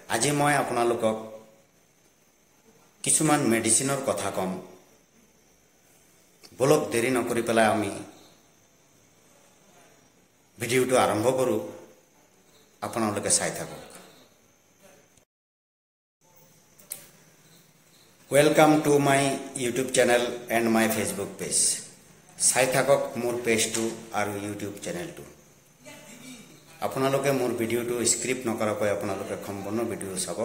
আজি মই আপোনালোকক কিছুমান মেডিচিনৰ কথা কম। বলক দেৰি নকৰি পেলাই আমি ভিডিঅ'টো আৰম্ভ কৰোঁ। আপোনালোকে চাই থাকক। Welcome to my YouTube channel and my Facebook page. চাই থাকক মোৰ পেজটো আৰু ইউটিউব চেনেলটো। আপোনালোকে মোৰ ভিডিঅ'টো স্ক্ৰিপ্ট নকৰাকৈ আপোনালোকে সম্পূৰ্ণ ভিডিঅ' চাব।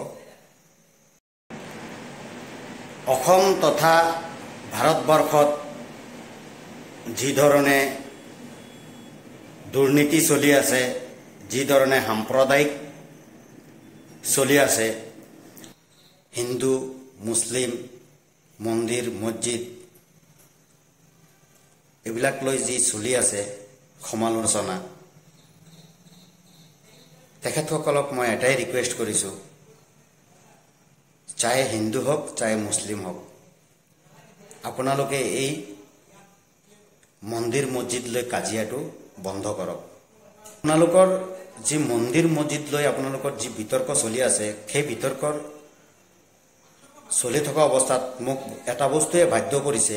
অসম তথা ভাৰতবৰ্ষত যি ধৰণে দুৰ্নীতি চলি আছে, যি ধৰণে সাম্প্ৰদায়িক চলি আছে, হিন্দু মুছলিম মন্দিৰ মছজিদ এইবিলাক লৈ যি চলি আছে সমালোচনা, তেখেতসকলক মই এটাই ৰিকুৱেষ্ট কৰিছোঁ, চাহে হিন্দু হওক চাহে মুছলিম হওক, আপোনালোকে এই মন্দিৰ মছজিদ লৈ কাজিয়াটো বন্ধ কৰক। আপোনালোকৰ যি মন্দিৰ মছজিদ লৈ আপোনালোকৰ যি বিতৰ্ক চলি আছে, সেই বিতৰ্কৰ চলি থকা অৱস্থাত মোক এটা বস্তুৱে বাধ্য কৰিছে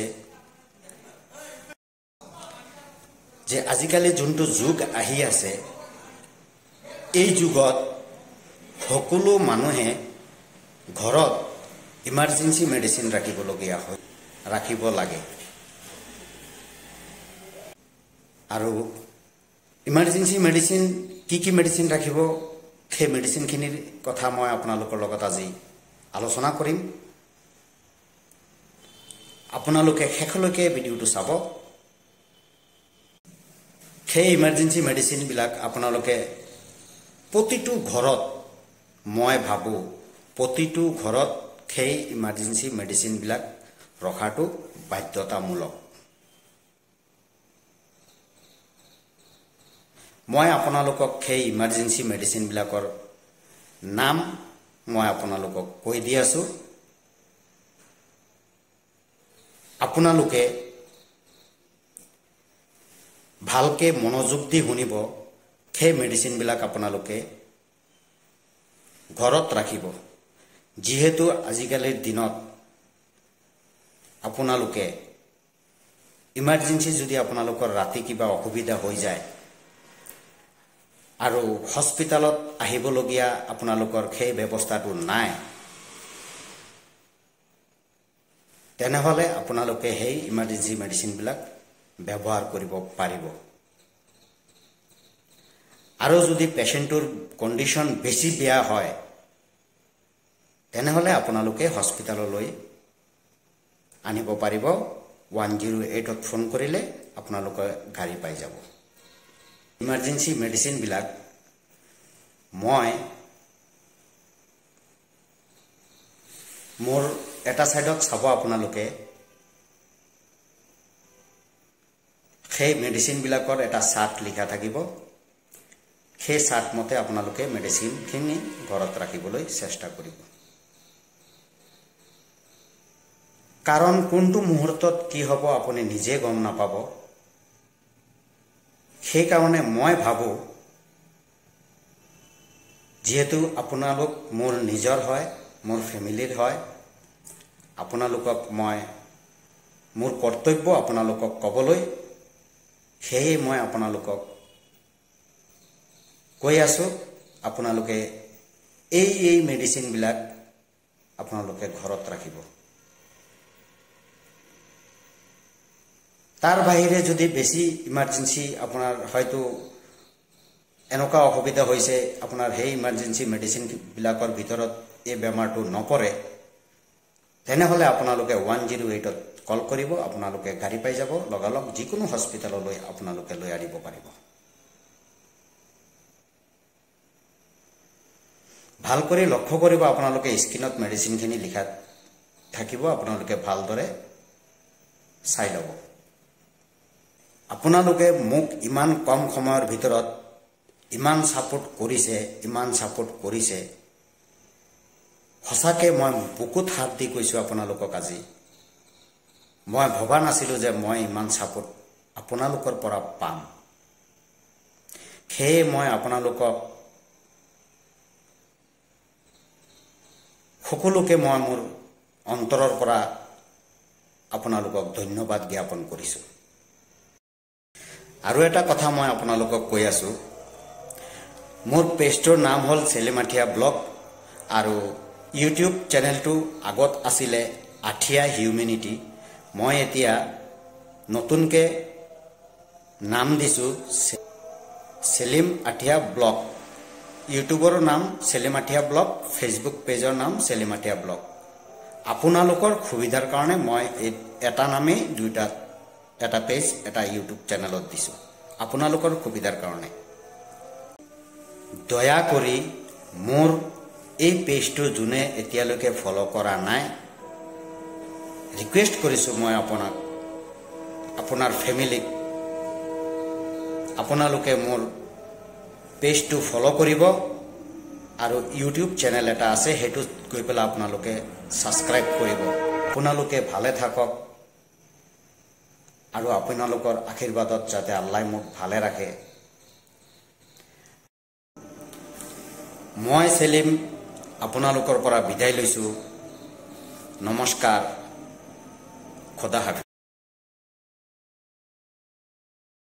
যে আজিকালি যোনটো যুগ আহি আছে, এই যুগত সকলো মানুহে ঘৰত ইমাৰ্জেঞ্চি মেডিচিন ৰাখিবলগীয়া হয়, ৰাখিব লাগে। আৰু ইমাৰ্জেঞ্চি মেডিচিন কি মেডিচিন ৰাখিব, সেই মেডিচিনখিনিৰ কথা মই আপোনালোকৰ লগত আজি আলোচনা কৰিম। আপোনালোকে শেষলৈকে ভিডিঅ'টো চাব। সেই ইমাৰ্জেঞ্চি মেডিচিনবিলাক আপোনালোকে প্ৰতিটো ঘৰত, মই ভাবোঁ প্ৰতিটো ঘৰত সেই ইমাৰ্জেঞ্চি মেডিচিনবিলাক ৰখাটো বাধ্যতামূলক। মই আপোনালোকক সেই ইমাৰ্জেঞ্চি মেডিচিনবিলাকৰ নাম মই আপোনালোকক কৈ দি আছোঁ। আপোনালোকে ভালকৈ মনোযোগ দি শুনিব। সেই মেডিচিনবিলাক আপোনালোকে ঘৰত ৰাখিব। যিহেতু আজিকালিৰ দিনত আপোনালোকে ইমাৰ্জেঞ্চি যদি আপোনালোকৰ ৰাতি কিবা অসুবিধা হৈ যায় আৰু হস্পিটালত আহিবলগীয়া আপোনালোকৰ সেই ব্যৱস্থাটো নাই, তেনেহ'লে আপোনালোকে সেই ইমাৰ্জেঞ্চি মেডিচিনবিলাক ব্যৱহাৰ কৰিব পাৰিব। আৰু যদি পেচেণ্টৰ কণ্ডিশ্যন বেছি বেয়া হয়, তেনেহ'লে আপোনালোকে হস্পিটাললৈ আনিব পাৰিব। 108ত ফোন কৰিলে আপোনালোকে গাড়ী পাই যাব। ইমাৰ্জেঞ্চি মেডিচিনবিলাক মই মোৰ এটা ছাইডত চাব, আপোনালোকে সেই মেডিচিনবিলাকৰ এটা চাৰ্ট লিখা থাকিব। সেই চাৰ্ট মতে আপোনালোকে মেডিচিনখিনি ঘৰত ৰাখিবলৈ চেষ্টা কৰিব। কাৰণ কোনটো মুহূৰ্তত কি হ'ব আপুনি নিজে গম নাপাব। সেইকাৰণে মই ভাবোঁ, যিহেতু আপোনালোক মোৰ নিজৰ হয়, মোৰ ফেমিলিৰ হয়, আপোনালোকক মই মোৰ কৰ্তব্য আপোনালোকক ক'বলৈ, সেয়ে মই আপোনালোকক কৈ আছোঁ, আপোনালোকে এই মেডিচিনবিলাক আপোনালোকে ঘৰত ৰাখিব। তাৰ বাহিৰে যদি বেছি ইমাৰ্জেঞ্চি আপোনাৰ হয়তো এনেকুৱা অসুবিধা হৈছে, আপোনাৰ সেই ইমাৰ্জেঞ্চি মেডিচিনবিলাকৰ ভিতৰত এই বেমাৰটো নপৰে, তেনেহ'লে আপোনালোকে 108ত কল কৰিব। আপোনালোকে গাড়ী পাই যাব, লগালগ যিকোনো হস্পিটাললৈ আপোনালোকে লৈ আনিব পাৰিব। ভাল কৰি লক্ষ্য কৰিব, আপোনালোকে স্ক্ৰীণত মেডিচিনখিনি লিখা থাকিব, আপোনালোকে ভালদৰে চাই ল'ব। আপোনালোকে মোক ইমান কম সময়ৰ ভিতৰত ইমান ছাপোৰ্ট কৰিছে, সঁচাকৈ মই বুকুত হাত দি কৈছোঁ আপোনালোকক। আজি মই ভবা নাছিলোঁ যে মই ইমান ছাপোৰ্ট আপোনালোকৰ পৰা পাম। সেয়ে মই আপোনালোকক সকলোকে মই মোৰ অন্তৰৰ পৰা আপোনালোকক ধন্যবাদ জ্ঞাপন কৰিছোঁ। আৰু এটা কথা মই আপোনালোকক কৈ আছোঁ, মোৰ পেজটোৰ নাম হ'ল চেলিমাথিয়া ব্লগ আৰু ইউটিউব চেনেলটো আগত আছিলে আঠিয়া হিউমেনিটি। মই এতিয়া নতুনকৈ নাম দিছোঁ সেলিম আঠিয়া ব্লগ। ইউটিউবৰ নাম সেলিম আঠিয়া ব্লগ, ফেচবুক পেজৰ নাম সেলিম আঠিয়া ব্লগ। আপোনালোকৰ সুবিধাৰ কাৰণে মই এটা নামেই এটা পেজ এটা ইউটিউব চেনেলত দিছোঁ, আপোনালোকৰ সুবিধাৰ কাৰণে। দয়া কৰি মোৰ এই পেজটো যোনে এতিয়ালৈকে ফ'ল' কৰা নাই, ৰিকুৱেষ্ট কৰিছোঁ মই আপোনাৰ ফেমিলিক, আপোনালোকে মোৰ পেজটো ফ'ল' কৰিব আৰু ইউটিউব চেনেল এটা আছে সেইটোত গৈ পেলাই আপোনালোকে ছাবস্ক্ৰাইব কৰিব। আপোনালোকে ভালে থাকক আৰু আপোনালোকৰ আশীৰ্বাদত যাতে আল্লাই মোক ভালে ৰাখে। মই সেলিম আপোনালোকৰ পৰা বিদায় লৈছোঁ। নমস্কাৰ, খোদা হাফেজ।